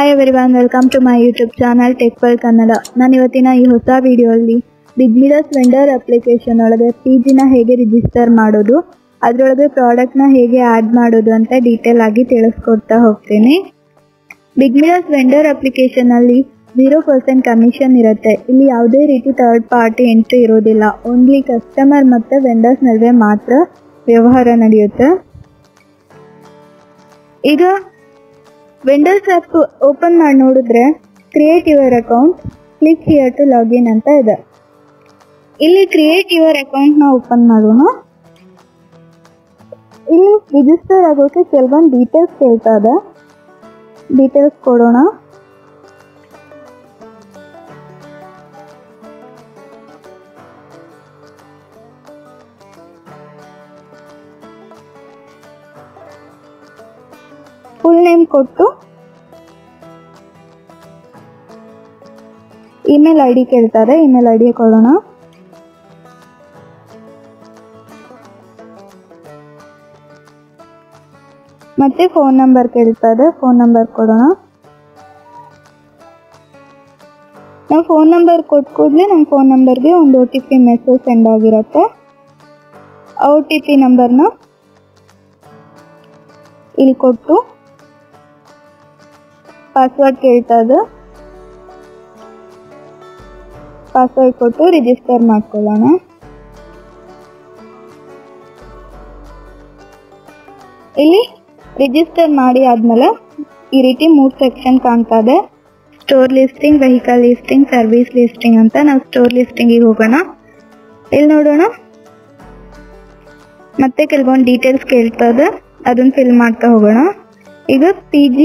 Hi everyone, welcome to my YouTube channel tech world Kannada. ನಾನು ಇವತ್ತಿನ ಈ ಹೊಸ ವಿಡಿಯೋಲ್ಲಿ ಬಿಗ್ ಮಿಡಸ್ ವೆಂಡರ್ ಅಪ್ಲಿಕೇಶನ್ ಒಳಗೆ PGನ ಹೇಗೆ ರಿಜಿಸ್ಟರ್ ಮಾಡೋದು, ಅದರೊಳಗೆ ಪ್ರಾಡಕ್ಟ್ನ ಹೇಗೆ ಆ್ಯಡ್ ಮಾಡೋದು ಅಂತ ಡೀಟೇಲ್ ಆಗಿ ತಿಳಿಸ್ಕೊಡ್ತಾ ಹೋಗ್ತೀನಿ. ಬಿಗ್ ಮಿಡಸ್ ವೆಂಡರ್ ಅಪ್ಲಿಕೇಶನಲ್ಲಿ 0% ಕಮಿಷನ್ ಇರುತ್ತೆ. ಇಲ್ಲಿ ಯಾವುದೇ ರೀತಿ ಥರ್ಡ್ ಪಾರ್ಟಿ ಎಂಟ್ರಿ ಇರೋದಿಲ್ಲ. ಓನ್ಲಿ ಕಸ್ಟಮರ್ ಮತ್ತು ವೆಂಡರ್ಸ್ ನಡುವೆ ಮಾತ್ರ ವ್ಯವಹಾರ ನಡೆಯುತ್ತೆ. ಈಗ ವೆಂಡರ್ಸ್ ಆ್ಯಪ್ ಓಪನ್ ಮಾಡಿ ನೋಡಿದ್ರೆ create your account, click here to login ಅಂತ ಇದೆ. ಇಲ್ಲಿ ಕ್ರಿಯೇಟ್ ಯುವರ್ ಅಕೌಂಟ್ನ ಓಪನ್ ಮಾಡೋಣ. ಇಲ್ಲಿ ರಿಜಿಸ್ಟರ್ ಆಗೋಕ್ಕೆ ಕೆಲವೊಂದು ಡೀಟೇಲ್ಸ್ ಕೇಳ್ತಾ ಇದೆ. ಡೀಟೇಲ್ಸ್ ಕೊಡೋಣ. ಫುಲ್ ನೇಮ್ ಕೊಟ್ಟು ಇಮೇಲ್ ID ಕೇಳ್ತಾರೆ. ಇಮೇಲ್ ID ಕೊಡೋಣ. ಮತ್ತೆ ಫೋನ್ ನಂಬರ್ ಕೇಳ್ತಾರೆ. ಫೋನ್ ನಂಬರ್ ಕೊಡೋಣ. ನಾವು ಫೋನ್ ನಂಬರ್ ಕೊಟ್ಟ ಕೂಡಲೇ ನಮ್ಮ ಫೋನ್ ನಂಬರ್ಗೆ ಒಂದು OTP ಮೆಸೇಜ್ ಸೆಂಡ್ ಆಗಿರುತ್ತೆ. OTP ನಂಬರ್ನ ಇಲ್ಲಿ ಕೊಟ್ಟು ಪಾಸ್ವರ್ಡ್ ಕೇಳ್ತಾ ಇದೆ. ಪಾಸ್ವರ್ಡ್ ಕೊಟ್ಟು ರಿಜಿಸ್ಟರ್ ಮಾಡ್ಕೊಳ್ಳೋಣ. ಇಲ್ಲಿ ರಿಜಿಸ್ಟರ್ ಮಾಡಿ ಆದ್ಮೇಲೆ ಈ ರೀತಿ 3 ಸೆಕ್ಷನ್ ಕಾಣ್ತಾ ಇದೆ. Store listing, vehicle listing, service listing ಅಂತ. ನಾವು ಸ್ಟೋರ್ ಲಿಸ್ಟಿಂಗಿಗೆ ಹೋಗೋಣ. ಇಲ್ಲಿ ನೋಡೋಣ. ಮತ್ತೆ ಕೆಲವೊಂದು ಡೀಟೇಲ್ಸ್ ಕೇಳ್ತಾ ಇದೆ, ಅದನ್ನು ಫಿಲ್ ಮಾಡ್ತಾ ಹೋಗೋಣ. ಈಗ PG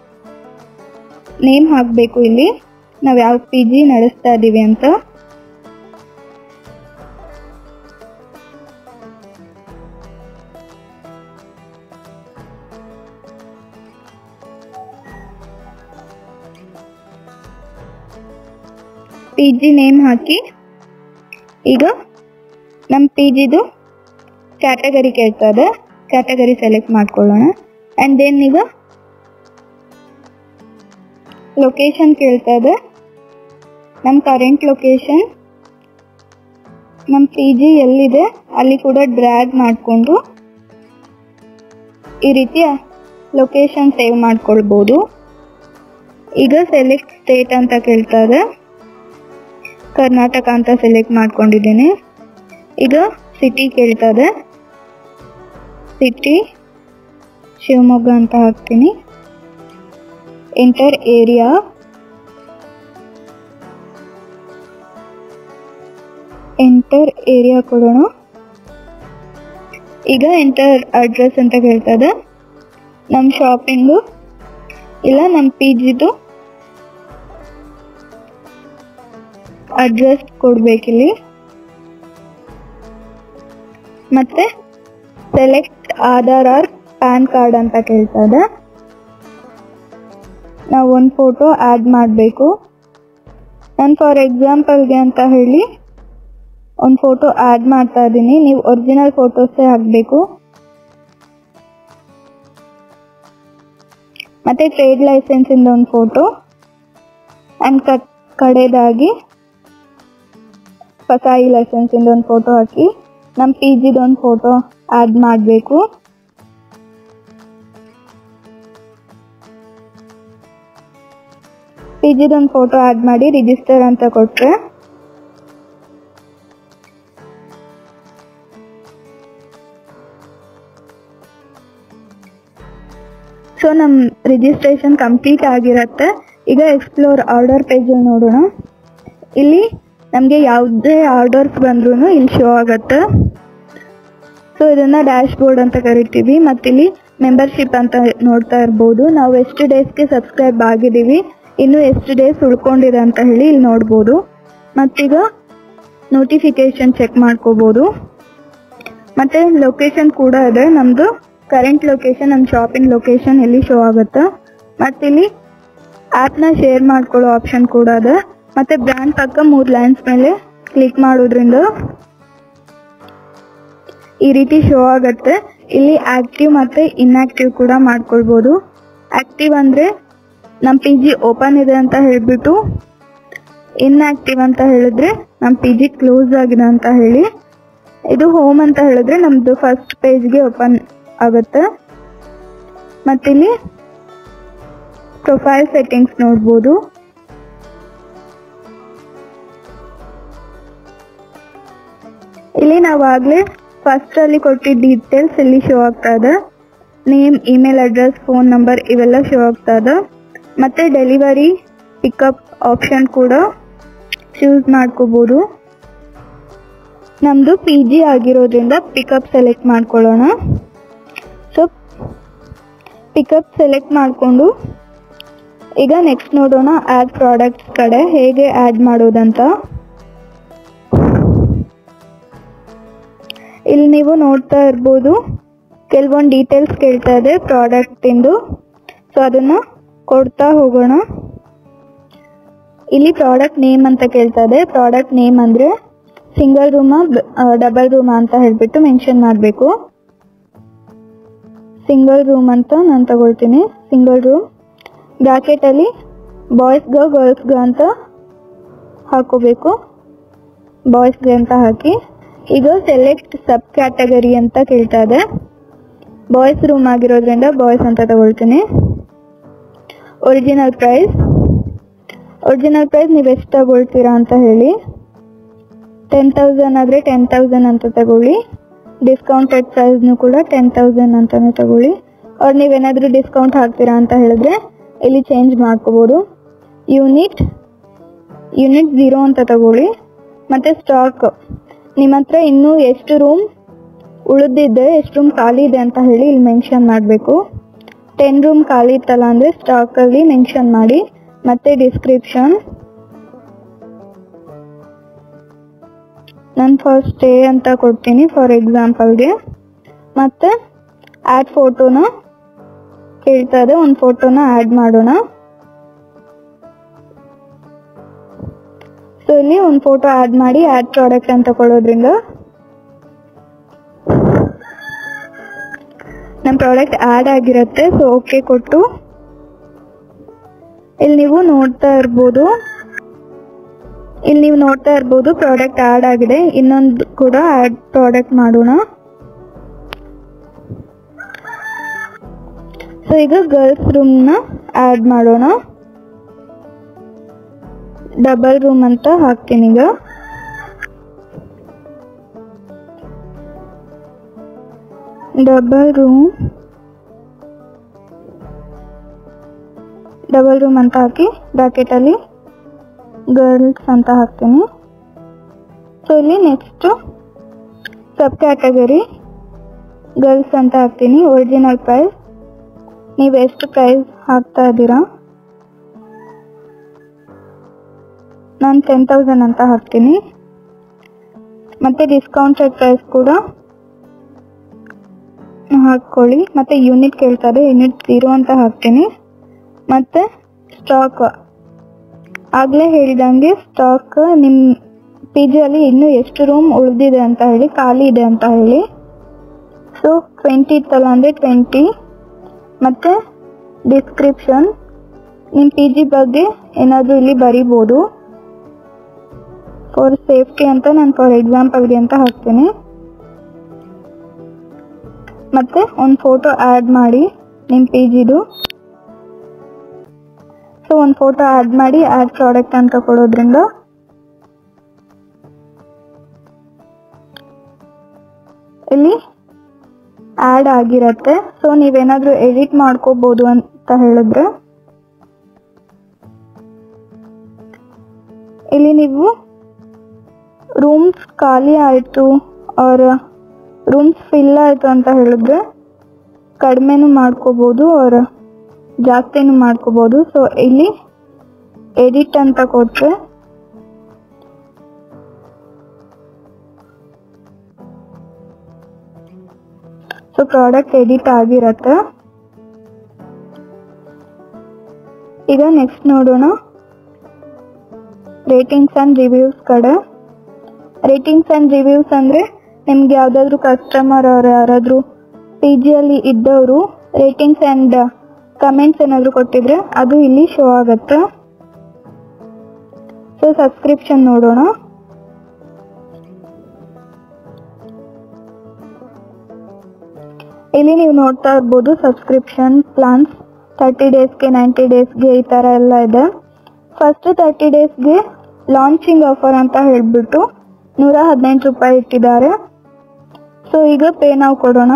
ನೇಮ್ ಹಾಕಬೇಕು. ಇಲ್ಲಿ ನಾವು ಯಾವ PG ನಡೆಸ್ತಾ ಇದ್ದೀವಿ ಅಂತ. PG ನೇಮ್ ಹಾಕಿ ಈಗ ನಮ್ಮ PGದು ಕ್ಯಾಟಗರಿ ಕೇಳ್ತಾ ಇದೆ. ಕ್ಯಾಟಗರಿ ಸೆಲೆಕ್ಟ್ ಮಾಡ್ಕೊಳ್ಳೋಣ. ಆ್ಯಂಡ್ ದೆನ್ ಈಗ ಲೊಕೇಶನ್ ಕೇಳ್ತಾ ಇದೆ. ನಮ್ಮ ಕರೆಂಟ್ ಲೊಕೇಶನ್, ನಮ್ಮ PG ಎಲ್ಲಿದೆ ಅಲ್ಲಿ ಕೂಡ ಡ್ರ್ಯಾಗ್ ಮಾಡಿಕೊಂಡು ಈ ರೀತಿಯ ಲೊಕೇಶನ್ ಸೇವ್ ಮಾಡ್ಕೊಳ್ಬೋದು. ಈಗ ಸೆಲೆಕ್ಟ್ ಸ್ಟೇಟ್ ಅಂತ ಕೇಳ್ತಾ ಇದೆ. ಕರ್ನಾಟಕ ಅಂತ ಸೆಲೆಕ್ಟ್ ಮಾಡ್ಕೊಂಡಿದ್ದೀನಿ. ಈಗ ಸಿಟಿ ಕೇಳ್ತಾ ಇದೆ. ಸಿಟಿ ಶಿವಮೊಗ್ಗ ಅಂತ ಹಾಕ್ತೀನಿ. ಎಂಟರ್ ಏರಿಯಾ, ಎಂಟರ್ ಏರಿಯಾ ಕೊಡೋಣ. ಈಗ ಎಂಟರ್ ಅಡ್ರೆಸ್ ಅಂತ ಕೇಳ್ತಾ ಇದೆ. ನಮ್ಮ ಶಾಪಿಂಗು ಇಲ್ಲ ನಮ್ಮ PGದು ಅಡ್ರೆಸ್ ಕೊಡಬೇಕಿಲ್ಲಿ. ಮತ್ತೆ select Aadhaar or PAN card ಅಂತ ಕೇಳ್ತಾ ಇದೆ. ನಾವು ಒಂದು ಫೋಟೋ ಆ್ಯಡ್ ಮಾಡಬೇಕು. ನಾನು ಫಾರ್ ಎಕ್ಸಾಂಪಲ್ಗೆ ಅಂತ ಹೇಳಿ ಒಂದು ಫೋಟೋ ಆ್ಯಡ್ ಮಾಡ್ತಾ ಇದ್ದೀನಿ. ನೀವು ಒರಿಜಿನಲ್ ಫೋಟೋಸೇ ಹಾಕಬೇಕು. ಮತ್ತು ಟ್ರೇಡ್ ಲೈಸೆನ್ಸಿಂದ ಒಂದು ಫೋಟೋ ಆ್ಯಂಡ್ ಕಡೆದಾಗಿ ಫಸಾಯಿ ಲೈಸೆನ್ಸಿಂದ ಒಂದು ಫೋಟೋ ಹಾಕಿ ನಮ್ಮ PGದು ಒಂದು ಫೋಟೋ ಆ್ಯಡ್ ಮಾಡಬೇಕು. PGದೊಂದು ಫೋಟೋ ಆ್ಯಡ್ ಮಾಡಿ ರಿಜಿಸ್ಟರ್ ಅಂತ ಕೊಟ್ಟರೆ ಸೊ ನಮ್ಮ ರಿಜಿಸ್ಟ್ರೇಷನ್ ಕಂಪ್ಲೀಟ್ ಆಗಿರುತ್ತೆ. ಈಗ ಎಕ್ಸ್ಪ್ಲೋರ್ ಆರ್ಡರ್ ಪೇಜಲ್ಲಿ ನೋಡೋಣ. ಇಲ್ಲಿ ನಮಗೆ ಯಾವುದೇ ಆರ್ಡರ್ಸ್ ಬಂದ್ರೂ ಇಲ್ಲಿ ಶೋ ಆಗುತ್ತೆ. ಸೊ ಇದನ್ನು ಡ್ಯಾಶ್ ಬೋರ್ಡ್ ಅಂತ ಕರಿತೀವಿ. ಮತ್ತಿಲ್ಲಿ ಮೆಂಬರ್ಶಿಪ್ ಅಂತ ನೋಡ್ತಾ ಇರ್ಬೋದು. ನಾವು ಎಷ್ಟು ಡೇಸ್ಗೆ ಸಬ್ಸ್ಕ್ರೈಬ್ ಆಗಿದ್ದೀವಿ, ಇನ್ನು ಎಷ್ಟು ಡೇಸ್ ಉಳ್ಕೊಂಡಿದೆ ಅಂತ ಹೇಳಿ ಇಲ್ಲಿ ನೋಡ್ಬೋದು. ಮತ್ತೀಗ ನೋಟಿಫಿಕೇಷನ್ ಚೆಕ್ ಮಾಡ್ಕೋಬೋದು. ಮತ್ತು ಲೊಕೇಶನ್ ಕೂಡ ಇದೆ. ನಮ್ಮದು ಕರೆಂಟ್ ಲೊಕೇಶನ್, ನಮ್ಮ ಶಾಪಿಂಗ್ ಲೊಕೇಶನ್ ಎಲ್ಲಿ ಶೋ ಆಗುತ್ತೆ. ಮತ್ತಿಲ್ಲಿ ಆ್ಯಪ್ನ ಶೇರ್ ಮಾಡ್ಕೊಳ್ಳೋ ಆಪ್ಷನ್ ಕೂಡ ಇದೆ. ಮತ್ತು ಬ್ರ್ಯಾಂಡ್ ಪಕ್ಕ 3 ಲೈನ್ಸ್ ಮೇಲೆ ಕ್ಲಿಕ್ ಮಾಡೋದ್ರಿಂದ ಈ ರೀತಿ ಶೋ ಆಗುತ್ತೆ. ಇಲ್ಲಿ ಆಕ್ಟಿವ್ ಮತ್ತು ಇನ್ಆಕ್ಟಿವ್ ಕೂಡ ಮಾಡ್ಕೊಳ್ಬೋದು. ಆಕ್ಟಿವ್ ಅಂದರೆ ನಮ್ಮ ಪಿ ಜಿ ಓಪನ್ ಇದೆ ಅಂತ ಹೇಳಿಬಿಟ್ಟು ಇನ್ಆಕ್ಟಿವ್ ಅಂತ ಹೇಳಿದ್ರೆ ನಮ್ಮ ಪಿ ಜಿ ಕ್ಲೋಸ್ ಆಗಿದೆ ಅಂತ ಹೇಳಿ. ಇದು ಹೋಮ್ ಅಂತ ಹೇಳಿದ್ರೆ ನಮ್ಮದು ಫಸ್ಟ್ ಪೇಜ್ಗೆ ಓಪನ್ ಆಗುತ್ತೆ. ಮತ್ತಿಲ್ಲಿ ಪ್ರೊಫೈಲ್ ಸೆಟ್ಟಿಂಗ್ಸ್ ನೋಡ್ಬೋದು. ಇಲ್ಲಿ ನಾವು ಆಗಲೇ ಫಸ್ಟಲ್ಲಿ ಕೊಟ್ಟಿದ್ದ ಡೀಟೇಲ್ಸ್ ಇಲ್ಲಿ ಶೋ ಆಗ್ತಾ ಇದೆ. Name, email address, phone number ಇವೆಲ್ಲ ಶೋ ಆಗ್ತಾ ಇದೆ. ಮತ್ತು ಡೆಲಿವರಿ ಪಿಕಪ್ ಆಪ್ಷನ್ ಕೂಡ ಚೂಸ್ ಮಾಡ್ಕೋಬೋದು. ನಮ್ಮದು ಪಿ ಜಿ ಆಗಿರೋದ್ರಿಂದ ಪಿಕಪ್ ಸೆಲೆಕ್ಟ್ ಮಾಡ್ಕೊಳ್ಳೋಣ. ಸೊ ಪಿಕಪ್ ಸೆಲೆಕ್ಟ್ ಮಾಡಿಕೊಂಡು ಈಗ ನೆಕ್ಸ್ಟ್ ನೋಡೋಣ ಆ್ಯಡ್ ಪ್ರಾಡಕ್ಟ್ಸ್ ಕಡೆ ಹೇಗೆ ಆ್ಯಡ್ ಮಾಡೋದಂತ. ಇಲ್ಲಿ ನೀವು ನೋಡ್ತಾ ಇರ್ಬೋದು ಕೆಲವೊಂದು ಡೀಟೇಲ್ಸ್ ಕೇಳ್ತಾ ಇದೆ ಪ್ರಾಡಕ್ಟಿಂದು. ಸೊ ಅದನ್ನು ಕೊಡ್ತಾ ಹೋಗೋಣ. ಇಲ್ಲಿ ಪ್ರಾಡಕ್ಟ್ ನೇಮ್ ಅಂತ ಕೇಳ್ತಾ ಇದೆ. ಪ್ರಾಡಕ್ಟ್ ನೇಮ್ ಅಂದರೆ ಸಿಂಗಲ್ ರೂಮಾ ಡಬಲ್ ರೂಮಾ ಅಂತ ಹೇಳಿಬಿಟ್ಟು ಮೆನ್ಷನ್ ಮಾಡಬೇಕು. ಸಿಂಗಲ್ ರೂಮ್ ಅಂತ ನಾನು ತಗೊಳ್ತೀನಿ. ಸಿಂಗಲ್ ರೂಮ್ ಬ್ರಾಕೆಟಲ್ಲಿ ಬಾಯ್ಸ್ಗೆ ಗರ್ಲ್ಸ್ಗೆ ಅಂತ ಹಾಕೋಬೇಕು. ಬಾಯ್ಸ್ಗೆ ಅಂತ ಹಾಕಿ ಈಗ ಸೆಲೆಕ್ಟ್ ಸಬ್ ಕ್ಯಾಟಗರಿ ಅಂತ ಕೇಳ್ತಾ ಇದೆ. ಬಾಯ್ಸ್ ರೂಮ್ ಆಗಿರೋದ್ರಿಂದ ಬಾಯ್ಸ್ ಅಂತ ತಗೊಳ್ತೀನಿ. ಒರಿಜಿನಲ್ ಪ್ರೈಸ್ ನೀವು ಎಷ್ಟು ತಗೊಳ್ತೀರಾ ಅಂತ ಹೇಳಿ. 10,000 ಆದರೆ 10,000 ಅಂತ ತಗೊಳ್ಳಿ. ಡಿಸ್ಕೌಂಟೆಡ್ ಪ್ರೈಸ್ನು ಕೂಡ 10,000 ಅಂತಲೇ ತಗೊಳ್ಳಿ. ಅವ್ರು ನೀವೇನಾದರೂ ಡಿಸ್ಕೌಂಟ್ ಹಾಕ್ತೀರಾ ಅಂತ ಹೇಳಿದ್ರೆ ಇಲ್ಲಿ ಚೇಂಜ್ ಮಾಡ್ಕೋಬೋದು. ಯೂನಿಟ್ 0 ಅಂತ ತಗೊಳ್ಳಿ. ಮತ್ತು ಸ್ಟಾಕ್ ನಿಮ್ಮ ಹತ್ರ ಇನ್ನೂ ಎಷ್ಟು ರೂಮ್ ಉಳಿದಿದೆ, ಎಷ್ಟು ರೂಮ್ ಖಾಲಿ ಇದೆ ಅಂತ ಹೇಳಿ ಇಲ್ಲಿ ಮೆನ್ಷನ್ ಮಾಡಬೇಕು. 10 ರೂಮ್ ಖಾಲಿ ಇತ್ತಲ್ಲ ಅಂದರೆ ಸ್ಟಾಕಲ್ಲಿ ಮೆನ್ಷನ್ ಮಾಡಿ. ಮತ್ತು ಡಿಸ್ಕ್ರಿಪ್ಷನ್ ನಾನು ಫಸ್ಟ್ ಸ್ಟೇ ಅಂತ ಕೊಡ್ತೀನಿ ಫಾರ್ ಎಕ್ಸಾಂಪಲ್ಗೆ. ಮತ್ತು ಆ್ಯಡ್ ಫೋಟೋನ ಕೇಳ್ತಾ ಇದೆ. ಒಂದು ಫೋಟೋನ ಆ್ಯಡ್ ಮಾಡೋಣ. ಸೊ ಇಲ್ಲಿ ಒಂದು ಫೋಟೋ ಆ್ಯಡ್ ಮಾಡಿ ಆ್ಯಡ್ ಪ್ರಾಡಕ್ಟ್ ಅಂತ ಕೊಡೋದ್ರಿಂದ ನಮ್ಮ ಪ್ರಾಡಕ್ಟ್ ಆ್ಯಡ್ ಆಗಿರುತ್ತೆ. ಸೊ ಓಕೆ ಕೊಟ್ಟು ಇಲ್ಲಿ ನೀವು ನೋಡ್ತಾ ಇರ್ಬೋದು ಪ್ರಾಡಕ್ಟ್ ಆ್ಯಡ್ ಆಗಿದೆ. ಇನ್ನೊಂದು ಕೂಡ ಆ್ಯಡ್ ಪ್ರಾಡಕ್ಟ್ ಮಾಡೋಣ. ಸೊ ಈಗ ಗರ್ಲ್ಸ್ ರೂಮ್ನ ಆ್ಯಡ್ ಮಾಡೋಣ. ಡಬಲ್ ರೂಮ್ ಅಂತ ಹಾಕ್ತೀನಿ. ಈಗ ಡಬಲ್ ರೂಮ್ ಅಂತ ಹಾಕಿ ಬ್ರಾಕೆಟಲ್ಲಿ ಗರ್ಲ್ಸ್ ಅಂತ ಹಾಕ್ತೀನಿ. ಸೊ ಇಲ್ಲಿ ನೆಕ್ಸ್ಟ್ ಸಬ್ ಕ್ಯಾಟಗರಿ ಗರ್ಲ್ಸ್ ಅಂತ ಹಾಕ್ತೀನಿ. ಒರಿಜಿನಲ್ ಪ್ರೈಸ್ ನೀವು ಎಷ್ಟು ಪ್ರೈಸ್ ಹಾಕ್ತಾ ಇದ್ದೀರಾ. ನಾನು 10,000 ಅಂತ ಹಾಕ್ತೀನಿ. ಮತ್ತು ಡಿಸ್ಕೌಂಟೆಡ್ ಪ್ರೈಸ್ ಕೂಡ ಹಾಕ್ಕೊಳ್ಳಿ. ಮತ್ತು ಯೂನಿಟ್ ಕೇಳ್ತಾರೆ, ಯೂನಿಟ್ 0 ಅಂತ ಹಾಕ್ತೀನಿ. ಮತ್ತು ಸ್ಟಾಕ್ ಆಗಲೇ ಹೇಳಿದಂಗೆ ಸ್ಟಾಕ್ ನಿಮ್ಮ ಪಿ ಜಿಯಲ್ಲಿ ಇನ್ನೂ ಎಷ್ಟು ರೂಮ್ ಉಳಿದಿದೆ ಅಂತ ಹೇಳಿ, ಖಾಲಿ ಇದೆ ಅಂತ ಹೇಳಿ. ಸೊ 20 ಇತ್ತಲ್ಲ ಅಂದರೆ 20. ಮತ್ತು ಡಿಸ್ಕ್ರಿಪ್ಷನ್ ನಿಮ್ಮ ಪಿ ಜಿ ಬಗ್ಗೆ ಏನಾದರೂ ಇಲ್ಲಿ ಬರಿಬೋದು. ಫಾರ್ ಸೇಫ್ಟಿ ಅಂತ ನಾನು ಫಾರ್ ಎಕ್ಸಾಂಪಲ್ಗೆ ಅಂತ ಹಾಕ್ತೀನಿ. ಮತ್ತು ಒಂದು ಫೋಟೋ ಆ್ಯಡ್ ಮಾಡಿ ನಿಮ್ಮ ಪಿ ಜಿದು. ಸೊ ಒಂದು ಫೋಟೋ ಆ್ಯಡ್ ಮಾಡಿ ಆ್ಯಡ್ ಪ್ರಾಡಕ್ಟ್ ಅಂತ ಕೊಡೋದ್ರಿಂದ ಇಲ್ಲಿ ಆ್ಯಡ್ ಆಗಿರುತ್ತೆ. ಸೊ ನೀವೇನಾದರೂ ಎಡಿಟ್ ಮಾಡ್ಕೋಬೋದು ಅಂತ ಹೇಳಿದ್ರೆ ಇಲ್ಲಿ ನೀವು ರೂಮ್ಸ್ ಖಾಲಿ ಆಯಿತು ಅವ್ರ ರೂಮ್ಸ್ ಫಿಲ್ ಆಯಿತು ಅಂತ ಹೇಳಿದ್ರೆ ಕಡಿಮೆನೂ ಮಾಡ್ಕೋಬೋದು ಅವ್ರ ಜಾಸ್ತಿನೂ ಮಾಡ್ಕೋಬೋದು. ಸೊ ಇಲ್ಲಿ ಎಡಿಟ್ ಅಂತ ಕೊಟ್ಟರೆ ಸೊ ಪ್ರಾಡಕ್ಟ್ ಎಡಿಟ್ ಆಗಿರತ್ತೆ. ಈಗ ನೆಕ್ಸ್ಟ್ ನೋಡೋಣ ರೇಟಿಂಗ್ಸ್ ಆ್ಯಂಡ್ ರಿವ್ಯೂಸ್ ಕಡೆ. ರೇಟಿಂಗ್ಸ್ ಆ್ಯಂಡ್ ರಿವ್ಯೂಸ್ ಅಂದರೆ ನಿಮ್ಗೆ ಯಾವುದಾದ್ರೂ ಕಸ್ಟಮರ್ ಅವ್ರು ಯಾರಾದರೂ ಪಿ ಜಿಯಲ್ಲಿ ಇದ್ದವರು ರೇಟಿಂಗ್ಸ್ ಆ್ಯಂಡ್ ಕಮೆಂಟ್ಸ್ ಏನಾದರೂ ಕೊಟ್ಟಿದ್ರೆ ಅದು ಇಲ್ಲಿ ಶೋ ಆಗುತ್ತೆ. ಸೊ ಸಬ್ಸ್ಕ್ರಿಪ್ಷನ್ ನೋಡೋಣ. ಇಲ್ಲಿ ನೀವು ನೋಡ್ತಾ ಇರ್ಬೋದು ಸಬ್ಸ್ಕ್ರಿಪ್ಷನ್ ಪ್ಲಾನ್ಸ್ 30 ಡೇಸ್ಗೆ 90 ಡೇಸ್ಗೆ ಈ ಥರ ಎಲ್ಲ ಇದೆ. ಫಸ್ಟ್ 30 ಡೇಸ್ಗೆ ಲಾಂಚಿಂಗ್ ಆಫರ್ ಅಂತ ಹೇಳಿಬಿಟ್ಟು ₹118 ಇಟ್ಟಿದ್ದಾರೆ. ಸೊ ಈಗ ಪೇ ನಾವು ಕೊಡೋಣ.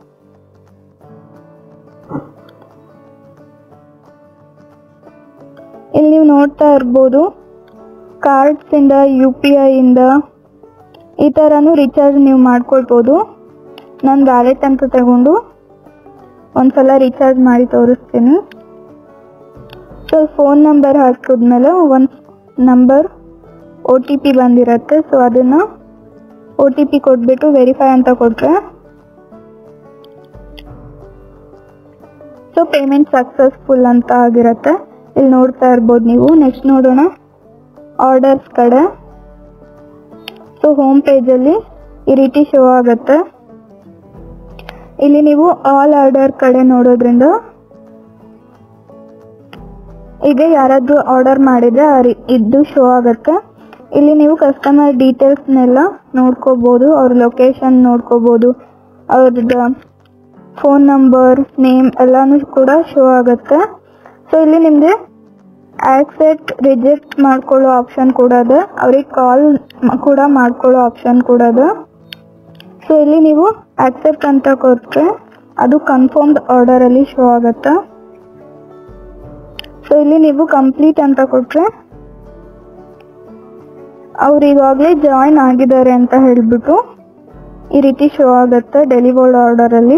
ಇಲ್ಲಿ ನೀವು ನೋಡ್ತಾ ಇರ್ಬೋದು ಕಾರ್ಡ್ಸಿಂದ UPI ಇಂದ ಈ ಥರನೂ ರಿಚಾರ್ಜ್ ನೀವು ಮಾಡ್ಕೊಳ್ಬೋದು. ನಾನು ವ್ಯಾಲೆಟ್ ಅಂತ ತಗೊಂಡು ಒಂದ್ಸಲ ರಿಚಾರ್ಜ್ ಮಾಡಿ ತೋರಿಸ್ತೀನಿ. ಸೊ ಫೋನ್ ನಂಬರ್ ಹಾಕಿದ್ಮೇಲೆ ಒಂದು ನಂಬರ್ OTP ಬಂದಿರುತ್ತೆ. ಸೊ ಅದನ್ನು OTP ಕೊಟ್ಬಿಟ್ಟು ವೆರಿಫೈ ಅಂತ ಕೊಟ್ಟರೆ ಸೊ ಪೇಮೆಂಟ್ ಸಕ್ಸಸ್ಫುಲ್ ಅಂತ ಆಗಿರುತ್ತೆ. ಇಲ್ಲಿ ನೋಡ್ತಾ ಇರ್ಬೋದು ನೀವು. ನೆಕ್ಸ್ಟ್ ನೋಡೋಣ ಆರ್ಡರ್ಸ್ ಕಡೆ. ಸೊ ಹೋಮ್ ಪೇಜಲ್ಲಿ ಈ ರೀತಿ ಶೋ ಆಗುತ್ತೆ. ಇಲ್ಲಿ ನೀವು ಆಲ್ ಆರ್ಡರ್ ಕಡೆ ನೋಡೋದ್ರಿಂದ ಈಗ ಯಾರಾದ್ರೂ ಆರ್ಡರ್ ಮಾಡಿದ್ರೆ ಇದು ಶೋ ಆಗುತ್ತೆ. ಇಲ್ಲಿ ನೀವು ಕಸ್ಟಮರ್ ಡೀಟೇಲ್ಸ್ನೆಲ್ಲ ನೋಡ್ಕೋಬಹುದು, ಅವ್ರ ಲೊಕೇಶನ್ ನೋಡ್ಕೋಬಹುದು, ಅವ್ರದ್ದು ಫೋನ್ ನಂಬರ್ ನೇಮ್ ಎಲ್ಲಾನು ಕೂಡ ಶೋ ಆಗುತ್ತೆ. ಸೊ ಇಲ್ಲಿ ನಿಮಗೆ ಆಕ್ಸೆಪ್ಟ್ ರಿಜೆಕ್ಟ್ ಮಾಡ್ಕೊಳ್ಳೋ ಆಪ್ಷನ್ ಕೂಡ ಇದೆ, ಅವ್ರಿಗೆ ಕಾಲ್ ಕೂಡ ಮಾಡ್ಕೊಳ್ಳೋ ಆಪ್ಷನ್ ಕೂಡ ಇದೆ. ಸೊ ಇಲ್ಲಿ ನೀವು ಆಕ್ಸೆಪ್ಟ್ ಅಂತ ಕೊಟ್ಟರೆ ಅದು ಕನ್ಫರ್ಮ್ಡ್ ಆರ್ಡರ್ ಅಲ್ಲಿ ಶೋ ಆಗುತ್ತೆ. ಸೊ ಇಲ್ಲಿ ನೀವು ಕಂಪ್ಲೀಟ್ ಅಂತ ಕೊಟ್ಟರೆ ಅವ್ರು ಈಗಾಗಲೇ ಜಾಯಿನ್ ಆಗಿದ್ದಾರೆ ಅಂತ ಹೇಳಿಬಿಟ್ಟು ಈ ರೀತಿ ಶೋ ಆಗುತ್ತೆ ಡೆಲಿವರ್ಡ್ ಆರ್ಡರ್ ಅಲ್ಲಿ.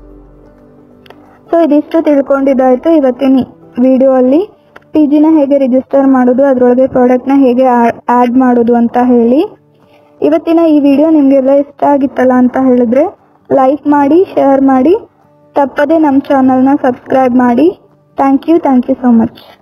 ಸೊ ಇದಿಷ್ಟು ತಿಳ್ಕೊಂಡಿದ್ದಾಯ್ತು ಇವತ್ತಿನ ವಿಡಿಯೋ ಅಲ್ಲಿ. PGನ ಹೇಗೆ ರಿಜಿಸ್ಟರ್ ಮಾಡೋದು, ಅದರೊಳಗೆ ಪ್ರಾಡಕ್ಟ್ನ ಹೇಗೆ ಆ್ಯಡ್ ಮಾಡೋದು ಅಂತ ಹೇಳಿ. ಇವತ್ತಿನ ಈ ವಿಡಿಯೋ ನಿಮಗೆಲ್ಲ ಇಷ್ಟ ಆಗಿತ್ತಲ್ಲ ಅಂತ ಹೇಳಿದ್ರೆ ಲೈಕ್ ಮಾಡಿ, ಶೇರ್ ಮಾಡಿ, ತಪ್ಪದೆ ನಮ್ಮ ಚಾನಲ್ನ ಸಬ್ಸ್ಕ್ರೈಬ್ ಮಾಡಿ. Thank you so much.